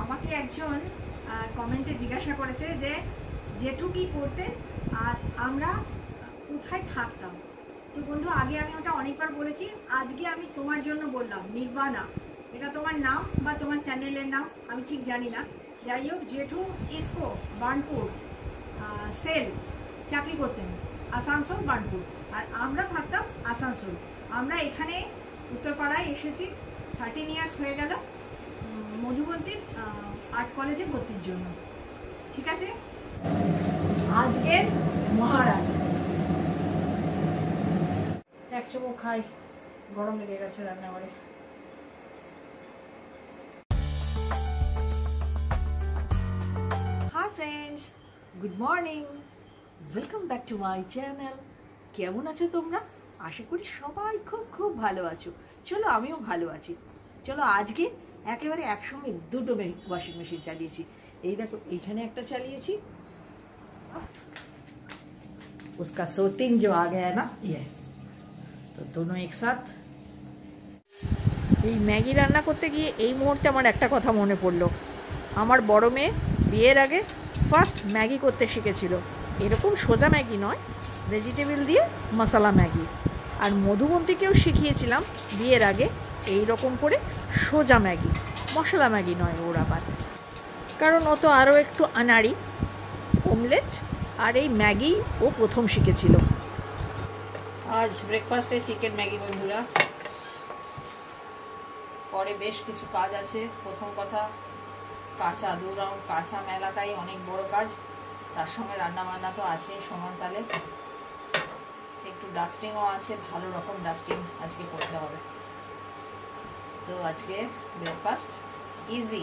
আমাকে একজন কমেন্টে জিজ্ঞাসা করেছে যে জেঠু কি করতেন আর আমরা কোথায় থাকতাম। তো বন্ধু, আগে আমি ওটা অনেকবার বলেছি, আজকে আমি তোমার জন্য বললাম। নির্বাণা, এটা তোমার নাম বা তোমার চ্যানেলের নাম আমি ঠিক জানি না। যাই হোক, জেঠু ইসকো বার্নপুর সেল চাকরি করতেন, আসানসোল বার্নপুর, আর আমরা থাকতাম আসানসোল। আমরা এখানে উত্তরপাড়ায় এসেছি, 13 ইয়ার্স হয়ে গেল মধুবন্তীর আর্ট কলেজে ভর্তির জন্য। ঠিক আছে, আজকের মহারাজ এক চুমুক খাই, গরম লেগে গেছে রান্নাঘরে। Hi friends, good morning, welcome back to my channel. কেমন আছো তোমরা? আশা করি সবাই খুব খুব ভালো আছো। চলো, আমিও ভালো আছি। চলো, আজকে একেবারে একসঙ্গে দুটো ওয়াশিং মেশিন চালিয়েছি। এই দেখো, এইখানে একটা চালিয়েছি, उसका सोतिंग जो आ गया है ना, ये तो दोनों एक साथ। এই ম্যাগি রান্না করতে গিয়ে এই মুহূর্তে আমার একটা কথা মনে পড়লো। আমার বড় মেয়ে বিয়ের আগে ফার্স্ট ম্যাগি করতে শিখেছিল। এরকম সোজা ম্যাগি নয়, ভেজিটেবল দিয়ে মশলা ম্যাগি। আর মধুবন্তীকেও শিখিয়েছিলাম বিয়ের আগে এই রকম করে সোজা ম্যাগি, মশলা ম্যাগি নয় ওর আবার, কারণ ও তো আরও একটু আনাড়ি। অমলেট আর এই ম্যাগি ও প্রথম শিখেছিল। আজ ব্রেকফাস্টে চিকেন ম্যাগি বন্ধুরা। পরে বেশ কিছু কাজ আছে। প্রথম কথা, কাঁচা দু রাউন্ড কাঁচা মেলাটাই অনেক বড় কাজ, তার সঙ্গে রান্না বান্না তো আছেই সমান তালে। একটু ডাস্টিংও আছে, ভালো রকম ডাস্টিং আজকে করতে হবে। তো আজকে ব্রেকফাস্ট ইজি।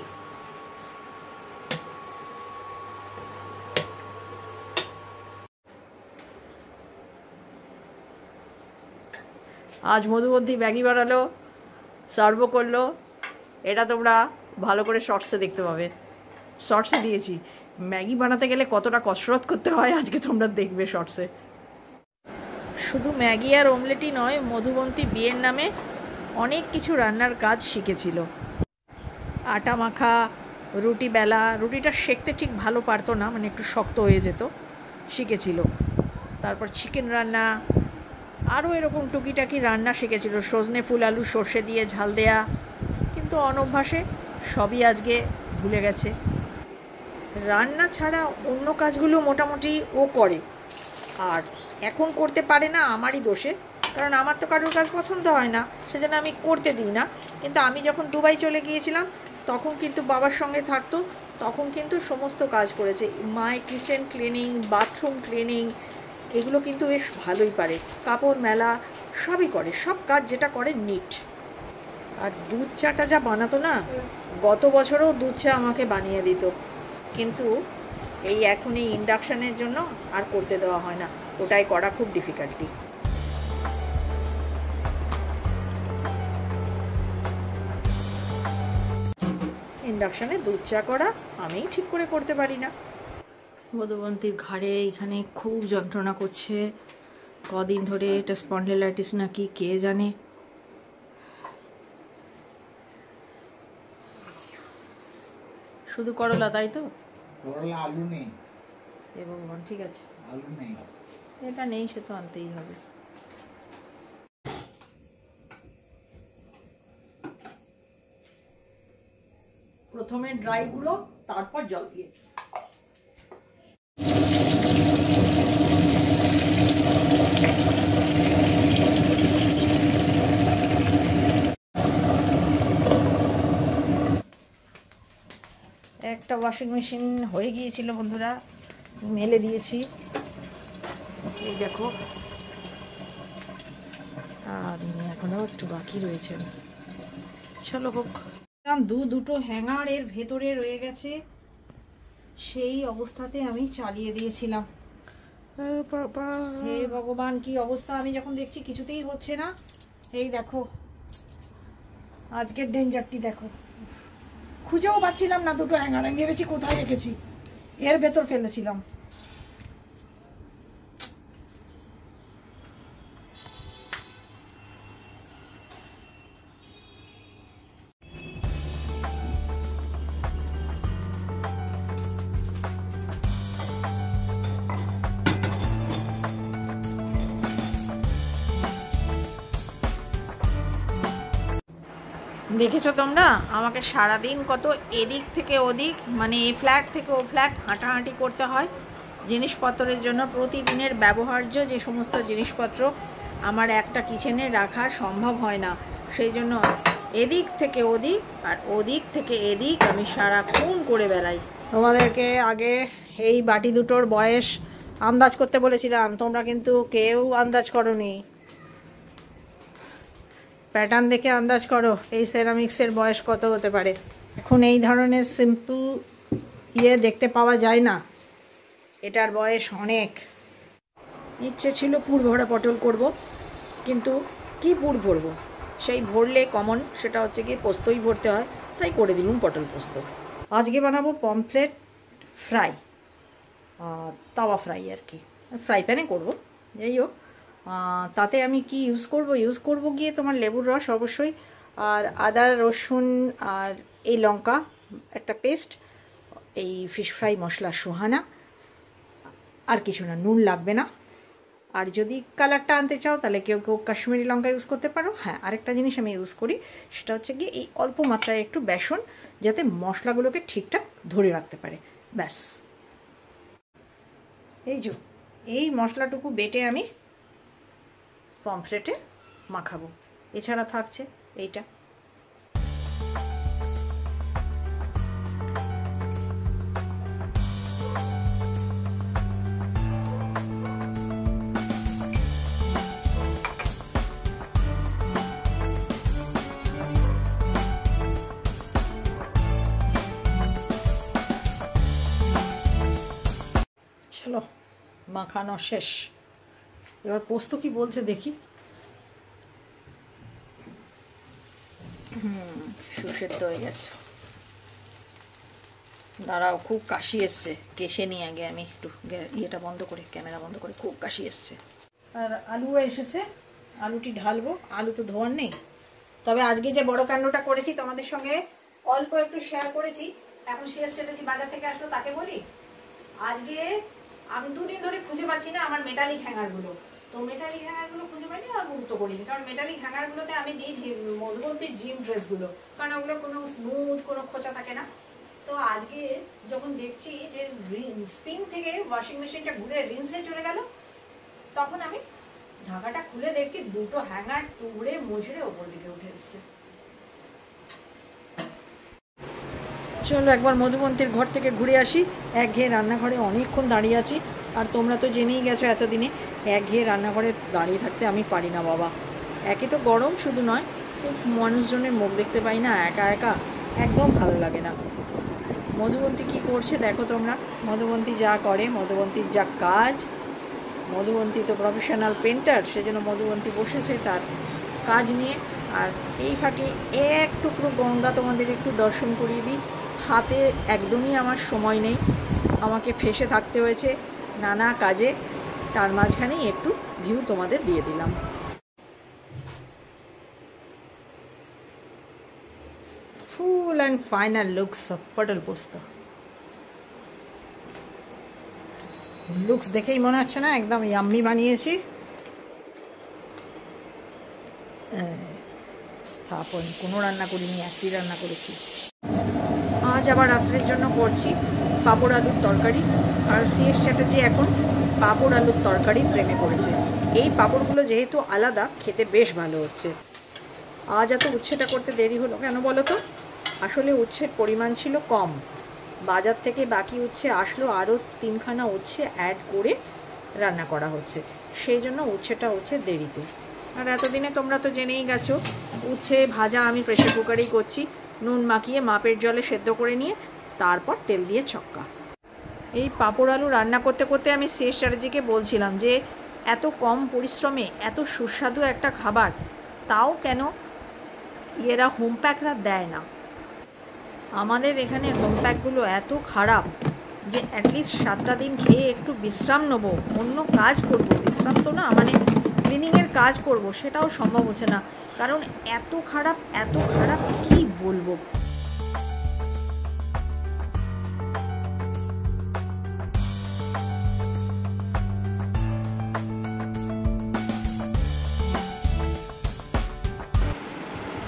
আজ মধুবন্তী ম্যাগি বানালো, সার্ভও করলো। এটা তোমরা ভালো করে শর্টসে দেখতে পাবে, শর্টসে দিয়েছি। ম্যাগি বানাতে গেলে কতটা কসরত করতে হয় আজকে তোমরা দেখবে শর্টসে। শুধু ম্যাগি আর অমলেটই নয়, মধুবন্তী বিয়ের নামে অনেক কিছু রান্নার কাজ শিখেছিল। আটা মাখা, রুটি বেলা, রুটিটা সেঁকতে ঠিক ভালো পারতো না, মানে একটু শক্ত হয়ে যেত, শিখেছিল। তারপর চিকেন রান্না, আরও এরকম টুকিটাকি রান্না শিখেছিল। সজনে ফুল আলু সর্ষে দিয়ে ঝাল দেয়া, কিন্তু অনভ্যাসে সবই আজকে ভুলে গেছে। রান্না ছাড়া অন্য কাজগুলো মোটামুটি ও করে, আর এখন করতে পারে না আমারই দোষে, কারণ আমার তো কারোর কাজ পছন্দ হয় না, সেজন্য আমি করতে দিই না। কিন্তু আমি যখন দুবাই চলে গিয়েছিলাম তখন কিন্তু বাবার সঙ্গে থাকতো, তখন কিন্তু সমস্ত কাজ করেছে। My kitchen cleaning, bathroom cleaning, এগুলো কিন্তু বেশ ভালোই পারে। কাপড় মেলা সবই করে, সব কাজ যেটা করে নিট। আর দুধ চাটা যা বানাতো না, গত বছরও দুধ চা আমাকে বানিয়ে দিত, কিন্তু এই এখন এই ইন্ডাকশানের জন্য আর করতে দেওয়া হয় না, ওটাই করা খুব ডিফিকাল্টি। ইন্ডাকশানে দুধ চা করা আমিই ঠিক করে করতে পারি না। মধুবন্তীর ঘাড়ে এখানে খুব যন্ত্রণা করছে কদিন ধরে, এটা স্পন্ডিলাইটিস নাকি কে জানে। শুধু করলা, তাই তো? করলা, আলু নেই। এবং ঠিক আছে, আলু নেই, এটা নেই, সে তো আনতেই হবে। প্রথমে ড্রাই গুঁড়ো, তারপর জল দিয়ে। একটা ওয়াশিং মেশিন হয়ে গিয়েছিল বন্ধুরা, মেলে দিয়েছি, এই দেখো। আর এখনো একটু বাকি রয়েছে। চলো হোক। দুটো হ্যাঙ্গার এর ভেতরে রয়ে গেছে, সেই অবস্থাতে আমি চালিয়ে দিয়েছিলাম। হে ভগবান, কি অবস্থা! আমি যখন দেখছি কিছুতেই হচ্ছে না, এই দেখো আজকের ডেঞ্জারটি দেখো। খুঁজেও পাচ্ছিলাম না দুটো হ্যাঙ্গার, আমি ভেবেছি কোথায় রেখেছি, এর ভেতর ফেলেছিলাম। দেখেছো তোমরা আমাকে সারাদিন কত এদিক থেকে ওদিক মানে এই ফ্ল্যাট থেকে ও ফ্ল্যাট হাঁটাহাঁটি করতে হয় জিনিসপত্রের জন্য। প্রতিদিনের ব্যবহার্য যে সমস্ত জিনিসপত্র আমার একটা কিচেনে রাখা সম্ভব হয় না, সেই জন্য এদিক থেকে ওদিক আর ওদিক থেকে এদিক আমি সারাক্ষণ করে বেড়াই। তোমাদেরকে আগে এই বাটি দুটোর বয়স আন্দাজ করতে বলেছিলাম, তোমরা কিন্তু কেউ আন্দাজ করোনি। প্যাটার্ন দেখে আন্দাজ করো এই সেরামিক্সের বয়স কত হতে পারে। এখন এই ধরনের সিম্পল দেখতে পাওয়া যায় না, এটার বয়স অনেক। ইচ্ছে ছিল পুর ভরা পটল করব, কিন্তু কি পুর ভরবো, সেই ভরলে কমন সেটা হচ্ছে কি পোস্তই ভরতে হয়, তাই করে দিলুম পটল পোস্ত। আজকে বানাবো পমফ্রেট ফ্রাই, তাওয়া ফ্রাই আর কি, ফ্রাই প্যানে করবো। যাই হোক, তাতে আমি কি ইউজ করব গিয়ে তোমার লেবুর রস অবশ্যই, আর আদা রসুন আর এই লঙ্কা একটা পেস্ট, এই ফিশ ফ্রাই মশলা সুহানা, আর কিছু না, নুন লাগবে না। আর যদি কালারটা আনতে চাও তাহলে কেউ কেউ কাশ্মীরি লঙ্কা ইউজ করতে পারো। হ্যাঁ, আরেকটা জিনিস আমি ইউজ করি, সেটা হচ্ছে গিয়ে এই অল্প মাত্রায় একটু বেসন, যাতে মশলাগুলোকে ঠিকঠাক ধরে রাখতে পারে, ব্যাস। এই মশলাটুকু বেটে আমি পমফ্রেটে মাখাবো। এছাড়া থাকছে এইটা। চলো, মাখানো শেষ। এবার পোস্ত কি বলছে দেখি। সুসেদ্ধ হয়ে গেছে। দাঁড়াও, খুব কাশি এসছে, কেশে নিয়ে আগে আমি একটু ইয়েটা বন্ধ করে, ক্যামেরা বন্ধ করে, খুব কাশি এসছে। আর আলুও এসেছে, আলুটি ঢালবো। আলু তো ধোয়ার নেই, তবে আজকে যে বড় কাণ্ডটা করেছি তোমাদের সঙ্গে অল্প একটু শেয়ার করেছি। এখন শেষ স্ট্র্যাটেজি বাজার থেকে আসলো, তাকে বলি। আজকে আমি দুদিন ধরে খুঁজে পাচ্ছি না আমার মেটালিক হ্যাঙ্গারগুলো। তো মেটালিক হ্যাঙ্গারগুলো খুঁজে পাইনি আর গুরুত্ব করিনি, কারণ মেটালিক হ্যাঙ্গারগুলোতে আমি দিই মধুবন্তীর জিম ড্রেসগুলো, কারণ ওগুলো কোনো স্মুথ, কোনো খোঁচা থাকে না। তো আজকে যখন দেখছি যে স্পিন থেকে ওয়াশিং মেশিনটা ঘুরে রিন্সে চলে গেল, তখন আমি ঢাকাটা খুলে দেখছি দুটো হ্যাঙ্গার টুকরে মুচড়ে ওপর দিকে উঠে এসছে। চলো একবার মধুবন্তীর ঘর থেকে ঘুরে আসি। একঘেয়ে রান্নাঘরে অনেকক্ষণ দাঁড়িয়ে আছি, আর তোমরা তো জেনেই গেছো এতদিনে একঘেয়ে রান্নাঘরে দাঁড়িয়ে থাকতে আমি পারি না বাবা। একে তো গরম শুধু নয়, মানুষজনের মুখ দেখতে পাই না, একা একা একদম ভালো লাগে না। মধুবন্তী কি করছে দেখো তোমরা। মধুবন্তী যা করে, মধুবন্তীর যা কাজ, মধুবন্তী তো প্রফেশনাল পেন্টার, সেজন্য মধুবন্তী বসেছে তার কাজ নিয়ে। আর এই ফাঁকে এক টুকরো গঙ্গা তোমাদের একটু দর্শন করিয়ে দিই। হাতে একদমই আমার সময় নেই, আমাকে ফেঁসে থাকতে হয়েছে নানা কাজে, তার মাঝখানেই একটু ভিউ তোমাদের দিয়ে দিলাম। Full and final looks of পটল পোস্ত। লুকস দেখেই মনে হচ্ছে না একদম ইয়াম্মি বানিয়েছি। স্থাপন কোনো রান্না করিনি, একটি রান্না করেছি। আজ আবার রাত্রের জন্য করছি পাঁপড় আলুর তরকারি। আর সিএস চ্যাটার্জি এখন পাঁপড় আলুর তরকারি প্রেমে পড়েছে। এই পাঁপড়গুলো যেহেতু আলাদা, খেতে বেশ ভালো হচ্ছে। আজ এত উচ্ছেটা করতে দেরি হলো কেন বলো তো? আসলে উচ্ছের পরিমাণ ছিল কম, বাজার থেকে বাকি উচ্ছে আসলো, আরও 3খানা উচ্ছে অ্যাড করে রান্না করা হচ্ছে, সেই জন্য উচ্ছেটা হচ্ছে দেরিতে। আর এতদিনে তোমরা তো জেনেই গেছো উচ্ছে ভাজা আমি প্রেশার কুকারেই করছি, নুন মাখিয়ে মাপের জলে সেদ্ধ করে নিয়ে তারপর তেল দিয়ে ছক্কা। এই পাঁপড় আলু রান্না করতে করতে আমি শেষ চ্যাটার্জিকে বলছিলাম যে এত কম পরিশ্রমে এত সুস্বাদু একটা খাবার, তাও কেন এরা হোম প্যাকরা দেয় না। আমাদের এখানে হোম প্যাকগুলো এত খারাপ যে অ্যাটলিস্ট 7টা দিন খেয়ে একটু বিশ্রাম নেবো, অন্য কাজ করব, বিশ্রাম তো না মানে ক্লিনিংয়ের কাজ করব, সেটাও সম্ভব হচ্ছে না, কারণ এত খারাপ কি বলবো।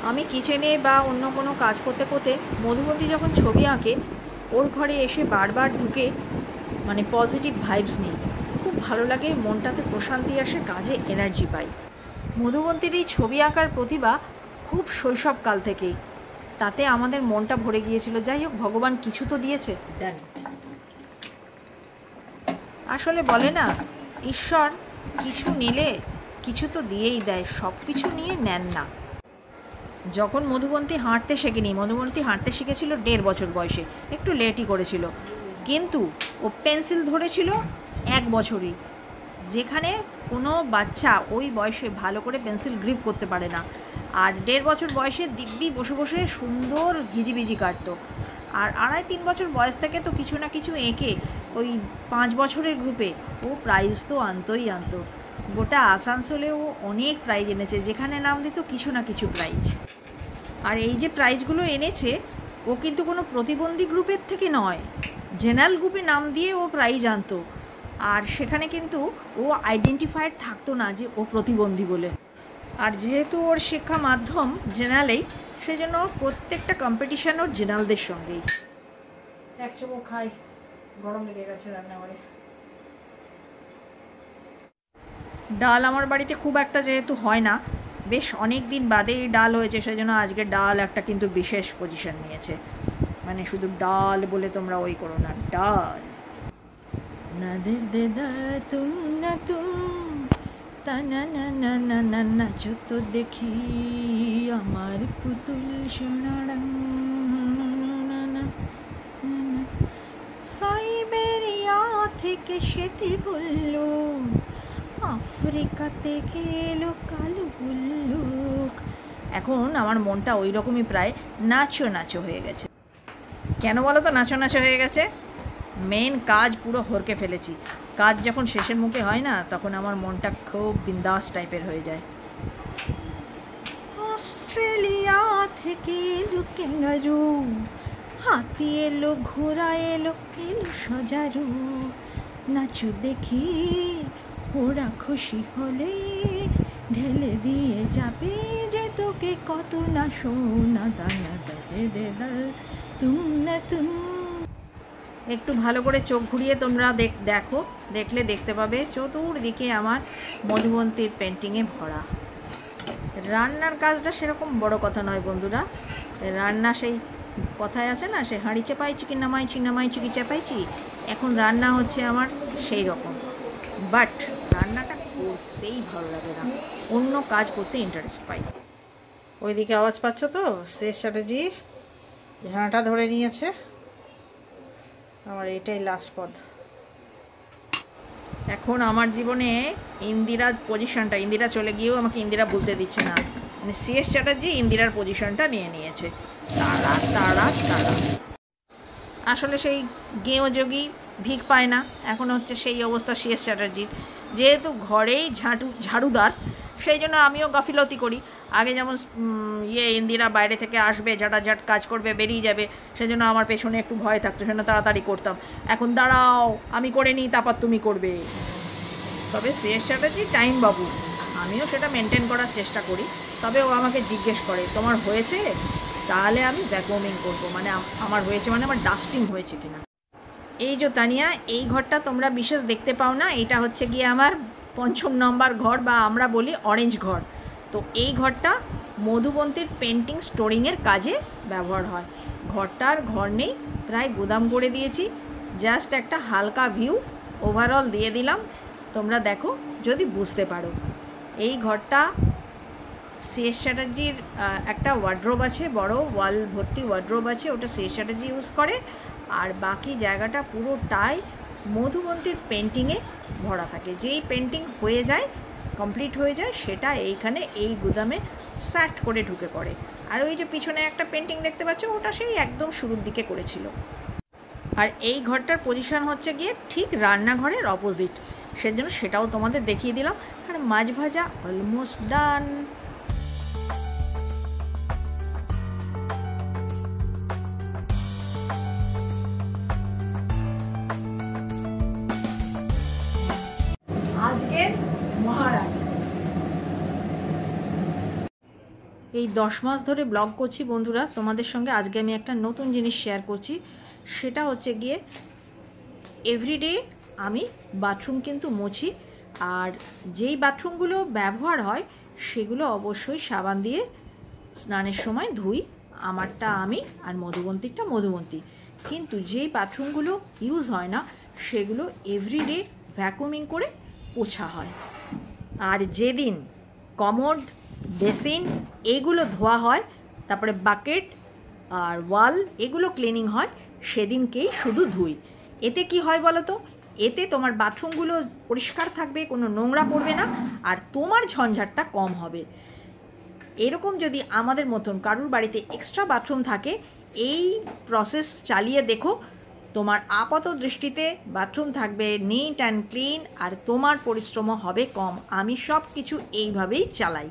আমি কিচেনে বা অন্য কোনো কাজ করতে করতে মধুবন্তী যখন ছবি আঁকে ওর ঘরে এসে বারবার ঢুকে মানে পজিটিভ ভাইবস নিই, খুব ভালো লাগে, মনটাতে প্রশান্তি আসে, কাজে এনার্জি পাই। মধুবন্তীর এই ছবি আঁকার প্রতিভা খুব শৈশবকাল থেকেই, তাতে আমাদের মনটা ভরে গিয়েছিল। যাই হোক, ভগবান কিছু তো দিয়েছে। ডান। আসলে বলে না, ঈশ্বর কিছু নিলে কিছু তো দিয়েই দেয়, সব কিছু নিয়ে নেন না। যখন মধুবন্তী হাঁটতে শেখেনি, মধুবন্তী হাঁটতে শিখেছিল 1.5 বছর বয়সে, একটু লেটই করেছিল, কিন্তু ও পেন্সিল ধরেছিল 1 বছরই, যেখানে কোনো বাচ্চা ওই বয়সে ভালো করে পেন্সিল গ্রিপ করতে পারে না। আর 1.5 বছর বয়সে দিব্যি বসে বসে সুন্দর হিজিবিজি কাটতো। আর 2.5-3 বছর বয়স থেকে তো কিছু না কিছু এঁকে ওই 5 বছরের গ্রুপে ও প্রাইজ তো আনতোই আনতো। গোটা আসানসোলে ও অনেক প্রাইজ এনেছে, যেখানে নাম দিত কিছু না কিছু প্রাইজ। আর এই যে প্রাইজগুলো এনেছে, ও কিন্তু কোনো প্রতিবন্ধী গ্রুপের থেকে নয়, জেনারেল গ্রুপে নাম দিয়ে ও প্রাইজ আনতো। আর সেখানে কিন্তু ও আইডেন্টিফাইড থাকতো না যে ও প্রতিবন্ধী বলে। আর যেহেতু ওর শিক্ষা মাধ্যম জেনারেলেই, সেজন্য প্রত্যেকটা কম্পিটিশান ওর জেনারেলদের সঙ্গেই। এক চুমুক খাই, গরম লেগে গেছে রান্নাঘরে। ডাল আমার বাড়িতে খুব একটা যেহেতু হয় না, বেশ অনেক দিন বাদেই ডাল হয়েছে, সেজন্য আজকে ডাল একটা কিন্তু বিশেষ পজিশন নিয়েছে। মানে শুধু ডাল বলে তোমরা ওই করো না, ডাল না দে দে দা তুম না তুম তা না না না না না নাচো তো দেখি আমার পুতুল সোনারং। সাইবেরিয়া থেকে সেটি বললো, আফ্রিকাতে গেলো কালো বুল্লুক। এখন আমার মনটা ওই রকমই প্রায় নাচো নাচো হয়ে গেছে। কেন বলো তো নাচো নাচো হয়ে গেছে? মেন কাজ পুরো হরকে ফেলেছি। কাজ যখন শেষের মুখে হয় না, তখন আমার মনটা খুব বিন্দাস টাইপের হয়ে যায়। অস্ট্রেলিয়া থেকে এলো ক্যাঙ্গারু, হাতি এলো, ঘোড়া এলো, এলো সজারু। নাচো দেখি ওরা খুশি হলে ঢেলে দিয়ে যাবে যে তোকে কত না সোনা দানা দে দে দা তুম না তুম। একটু ভালো করে চোখ ঘুরিয়ে তোমরা দেখো, দেখলে দেখতে পাবে চতুর্দিকে আমার মধুবন্তীর পেন্টিংয়ে ভরা। রান্নার কাজটা সেরকম বড় কথা নয় বন্ধুরা, রান্না সেই কথায় আছে না, সে হাঁড়ি চেপাইছি কি নামাইছি, নামাইছি কি চেপাইছি, এখন রান্না হচ্ছে আমার সেই রকম। বাট রান্নাটা করতেই ভালো লাগে না, অন্য কাজ করতে ইন্টারেস্ট পাই। ওইদিকে আওয়াজ পাচ্ছ তো? শেষ চ্যাটার্জি ঝাঁটা ধরে নিয়েছে। আমার এটাই লাস্ট পদ। এখন আমার জীবনে ইন্দিরার পজিশনটা, ইন্দিরা চলে গিয়েও আমাকে ইন্দিরা বলতে দিচ্ছে না, মানে শেষ চ্যাটার্জি ইন্দিরার পজিশনটা নিয়ে নিয়েছে। তারা তারা তারা আসলে সেই গেঁয়ো যোগী ভিক পায় না, এখন হচ্ছে সেই অবস্থা শেষ চ্যাটার্জির। যেহেতু ঘরেই ঝাড়ুদার, সেই জন্য আমিও গাফিলতি করি। আগে যেমন ইন্দিরা বাইরে থেকে আসবে, ঝাঁটাঝাট কাজ করবে, বেরিয়ে যাবে, সেজন্য আমার পেছনে একটু ভয় থাকতো, সেজন্য তাড়াতাড়ি করতাম। এখন দাঁড়াও, আমি করে নিই, তারপর তুমি করবে। তবে শেষ চ্যাটার্জি টাইম বাবু, আমিও সেটা মেনটেন করার চেষ্টা করি। তবে ও আমাকে জিজ্ঞেস করে তোমার হয়েছে, তাহলে আমি ভ্যাকুয়ামিং করবো, মানে আমার হয়েছে মানে আমার ডাস্টিং হয়েছে কিনা। এই যে তানিয়া, এই ঘরটা তোমরা বিশেষ দেখতে পাও না, এটা হচ্ছে গিয়ে আমার 5ম নম্বর ঘর, বা আমরা বলি অরেঞ্জ ঘর। তো এই ঘরটা মধুবন্তীর পেন্টিং স্টোরিংয়ের কাজে ব্যবহার হয়। ঘরটার ঘর নেই, প্রায় গোদাম করে দিয়েছি, জাস্ট একটা হালকা ভিউ ওভারঅল দিয়ে দিলাম, তোমরা দেখো যদি বুঝতে পারো। এই ঘরটা শেষ চ্যাটার্জির একটা ওয়ার্ড্রোব আছে, বড় ওয়াল ভর্তি ওয়ার্ড্রোব আছে, ওটা শেষ চ্যাটার্জি ইউজ করে। আর বাকি জায়গাটা পুরোটাই মধুবন্তীর পেন্টিংয়ে ভরা থাকে। যেই পেন্টিং হয়ে যায়, কমপ্লিট হয়ে যায়, সেটা এইখানে এই গুদামে স্যাট করে ঢুকে পড়ে। আর ওই যে পিছনে একটা পেন্টিং দেখতে পাচ্ছ, ওটা সেই একদম শুরুর দিকে করেছিল। আর এই ঘরটার পজিশন হচ্ছে গিয়ে ঠিক রান্নাঘরের অপোজিট, সেজন্য সেটাও তোমাদের দেখিয়ে দিলাম। আর মাছ ভাজা অলমোস্ট ডান। আজকের মহারানী এই 10 মাস ধরে ব্লগ করছি বন্ধুরা তোমাদের সঙ্গে। আজকে আমি একটা নতুন জিনিস শেয়ার করছি, সেটা হচ্ছে গিয়ে এভরিডে আমি বাথরুম কিন্তু মুছি। আর যেই বাথরুমগুলো ব্যবহার হয় সেগুলো অবশ্যই সাবান দিয়ে স্নানের সময় ধুই। আমারটা আমি, আর মধুবন্তীরটা মধুবন্তী। কিন্তু যেই বাথরুমগুলো ইউজ হয় না সেগুলো এভরিডে ভ্যাকুমিং করে পোছা হয়। আর যেদিন কমোড, বেসিন এগুলো ধোয়া হয়, তারপরে বাকেট আর ওয়াল এগুলো ক্লিনিং হয়, সেদিনকেই শুধু ধুই। এতে কি হয় বলো তো? এতে তোমার বাথরুমগুলো পরিষ্কার থাকবে, কোনো নোংরা পড়বে না, আর তোমার ঝঞ্ঝাটটা কম হবে। এরকম যদি আমাদের মতন কারুর বাড়িতে এক্সট্রা বাথরুম থাকে, এই প্রসেস চালিয়ে দেখো, তোমার আপাত দৃষ্টিতে বাথরুম থাকবে নিট অ্যান্ড ক্লিন, আর তোমার পরিশ্রমও হবে কম। আমি সব কিছু এইভাবেই চালাই।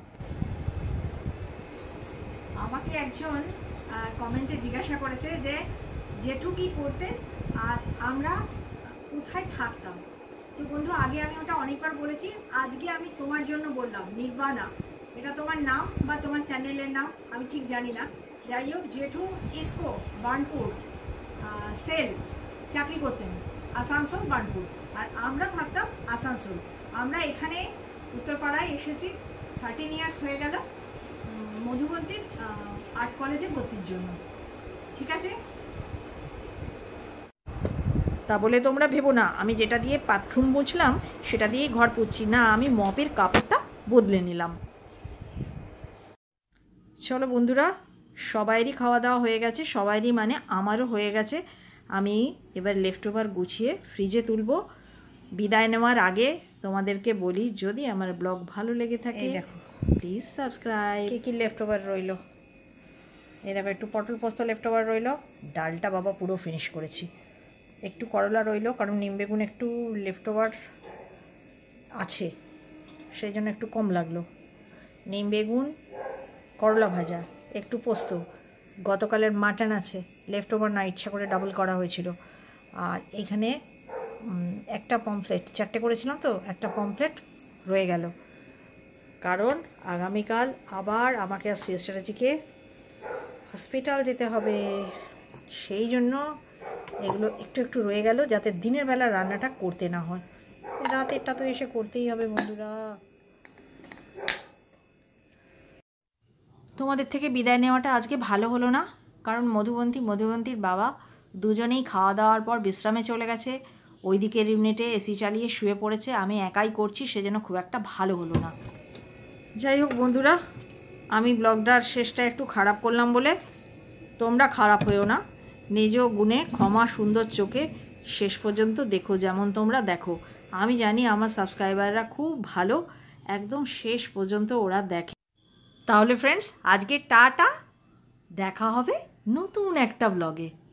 আমাকে একজন কমেন্টে জিজ্ঞাসা করেছে যে জেঠু কি করতেন আর আমরা কোথায় থাকতাম। তো বন্ধু, আগে আমি ওটা অনেকবার বলেছি, আজকে আমি তোমার জন্য বললাম। নির্বাণা এটা তোমার নাম বা তোমার চ্যানেলের নাম আমি ঠিক জানি না। যাই হোক, জেঠু ইসকো বার্নপুর সেল চাকরি করতেন, আসানসোল বার্নপুর, আর আমরা থাকতাম আসানসোল। আমরা এখানে উত্তরপাড়ায় এসেছি, 13 ইয়ার্স হয়ে গেল মধুবন্তীর আর্ট কলেজে ভর্তির জন্য। ঠিক আছে? তা বলে তোমরা ভেবো না আমি যেটা দিয়ে বাথরুম মুছলাম সেটা দিয়েই ঘর পুছছি না, আমি মপের কাপড়টা বদলে নিলাম। চলো বন্ধুরা, সবাইরই খাওয়া দাওয়া হয়ে গেছে, সবাইরই মানে আমারও হয়ে গেছে। আমি এবার লেফট ওভার গুছিয়ে ফ্রিজে তুলব। বিদায় নেওয়ার আগে তোমাদেরকে বলি, যদি আমার ব্লগ ভালো লেগে থাকে দেখো প্লিজ সাবস্ক্রাইব। কী লেফট ওভার রইল, এই দেখো একটু পটল পোস্ত লেফট ওভার রইল, ডালটা বাবা পুরো ফিনিশ করেছি। একটু করলা রইল, কারণ নিম বেগুন একটু লেফট ওভার আছে, সেই জন্য একটু কম লাগলো। নিম বেগুন, করলা ভাজা, একটু পোস্ত, গতকালের মাটন আছে লেফট ওভার, না ইচ্ছা করে ডাবল করা হয়েছিল। আর এখানে একটা পমফ্লেট, 4টে করেছিলাম তো, একটা পমফ্লেট রয়ে গেল, কারণ আগামীকাল আবার আমাকে আর সিস্টারজিকে হসপিটাল যেতে হবে। সেই জন্য এগুলো একটু একটু রয়ে গেল, যাতে দিনের বেলা রান্নাটা করতে না হয়। রাতেরটা তো এসে করতেই হবে বন্ধুরা। তোমাদের থেকে বিদায় নেওয়াটা আজকে ভালো হলো না, কারণ মধুবন্তীর বাবা দুজনেই খাওয়া দাওয়ার পর বিশ্রামে চলে গেছে, ওই দিকের ইউনিটে এসি চালিয়ে শুয়ে পড়েছে। আমি একাই করছি, সেজন্য খুব একটা ভালো হলো না। যাই হোক বন্ধুরা, আমি ব্লগটার শেষটা একটু খারাপ করলাম বলে তোমরা খারাপ হয়েও না। নিজ গুণে ক্ষমা সুন্দর চোখে শেষ পর্যন্ত দেখো, যেমন তোমরা দেখো। আমি জানি আমার সাবস্ক্রাইবাররা খুব ভালো, একদম শেষ পর্যন্ত ওরা দেখে। তাহলে ফ্রেন্ডস, আজকে টাটা, দেখা হবে নতুন একটা ব্লগে।